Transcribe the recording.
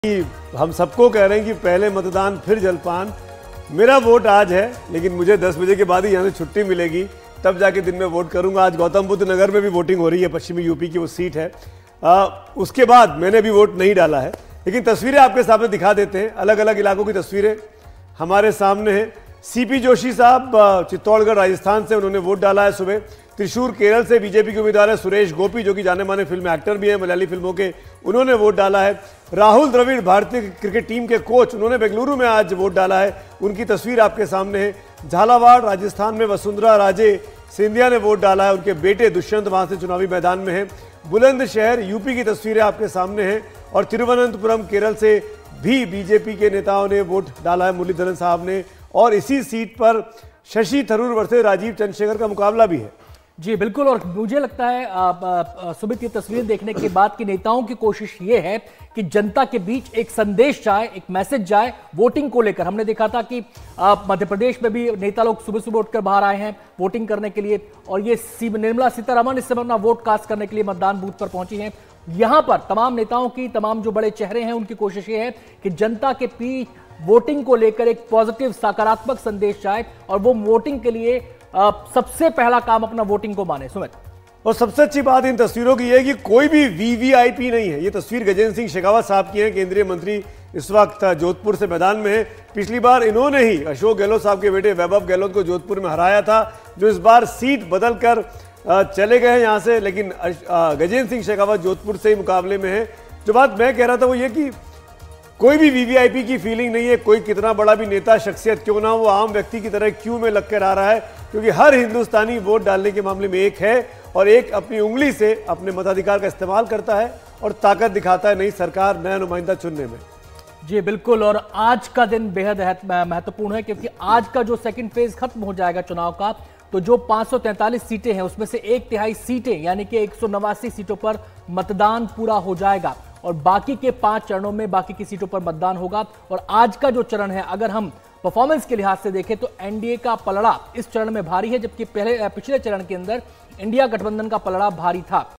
हम सबको कह रहे हैं कि पहले मतदान फिर जलपान। मेरा वोट आज है, लेकिन मुझे 10 बजे के बाद ही यहाँ से छुट्टी मिलेगी, तब जाके दिन में वोट करूंगा। आज गौतम बुद्ध नगर में भी वोटिंग हो रही है, पश्चिमी यूपी की वो सीट है। उसके बाद मैंने भी वोट नहीं डाला है, लेकिन तस्वीरें आपके सामने दिखा देते हैं। अलग अलग इलाकों की तस्वीरें हमारे सामने हैं। सीपी जोशी साहब चित्तौड़गढ़ राजस्थान से, उन्होंने वोट डाला है सुबह। त्रिशूर केरल से बीजेपी के उम्मीदवार है सुरेश गोपी, जो कि जाने माने फिल्म एक्टर भी हैं मलयाली फिल्मों के, उन्होंने वोट डाला है। राहुल द्रविड़ भारतीय क्रिकेट टीम के कोच, उन्होंने बेंगलुरु में आज वोट डाला है, उनकी तस्वीर आपके सामने है। झालावाड़ राजस्थान में वसुंधरा राजे सिंधिया ने वोट डाला है, उनके बेटे दुष्यंत वहां से चुनावी मैदान में हैं। बुलंदशहर यूपी की तस्वीरें आपके सामने हैं, और तिरुवनंतपुरम केरल से भी बीजेपी के नेताओं ने वोट डाला है, मुरलीधरन साहब ने। और इसी सीट पर शशि थरूर वर्सेस राजीव चंद्रशेखर का मुकाबला भी है। जी बिल्कुल, और मुझे लगता है सुमित की तस्वीर देखने के बाद कि नेताओं की कोशिश ये है कि जनता के बीच एक संदेश जाए, एक मैसेज जाए वोटिंग को लेकर। हमने देखा था कि मध्य प्रदेश में भी नेता लोग सुबह सुबह उठकर बाहर आए हैं वोटिंग करने के लिए, और ये निर्मला सीतारमण इस समय अपना वोट कास्ट करने के लिए मतदान बूथ पर पहुंची हैं। यहां पर तमाम नेताओं की, तमाम जो बड़े चेहरे हैं, उनकी कोशिश ये है कि जनता के बीच वोटिंग को लेकर एक पॉजिटिव सकारात्मक संदेश जाए, और वो वोटिंग के लिए सबसे पहला काम अपना वोटिंग को माने। सुमित, और सबसे अच्छी बात इन तस्वीरों की है कि कोई भी वीवीआईपी नहीं है। ये तस्वीर गजेंद्र सिंह शेखावत साहब की है, केंद्रीय मंत्री इस वक्त जोधपुर से मैदान में है। पिछली बार इन्होंने ही अशोक गहलोत साहब के बेटे वैभव गहलोत को जोधपुर में हराया था, जो इस बार सीट बदल कर चले गए हैं यहाँ से, लेकिन गजेंद्र सिंह शेखावत जोधपुर से ही मुकाबले में है। जो बात मैं कह रहा था वो ये कि कोई भी वीवीआईपी की फीलिंग नहीं है। कोई कितना बड़ा भी नेता शख्सियत क्यों ना हो, वो आम व्यक्ति की तरह क्यों में लग कर आ रहा है, क्योंकि हर हिंदुस्तानी वोट डालने के मामले में एक है, और एक अपनी उंगली से अपने मताधिकार का इस्तेमाल करता है और ताकत दिखाता है नई सरकार, नया नुमाइंदा चुनने में। जी बिल्कुल, और आज का दिन बेहद महत्वपूर्ण है, क्योंकि आज का जो सेकंड फेज खत्म हो जाएगा चुनाव का, तो जो 543 सीटें हैं उसमें से 1/3 सीटें यानी कि 189 सीटों पर मतदान पूरा हो जाएगा, और बाकी के 5 चरणों में बाकी की सीटों पर मतदान होगा। और आज का जो चरण है, अगर हम परफॉर्मेंस के लिहाज से देखें तो एनडीए का पलड़ा इस चरण में भारी है, जबकि पिछले चरण के अंदर इंडिया गठबंधन का पलड़ा भारी था।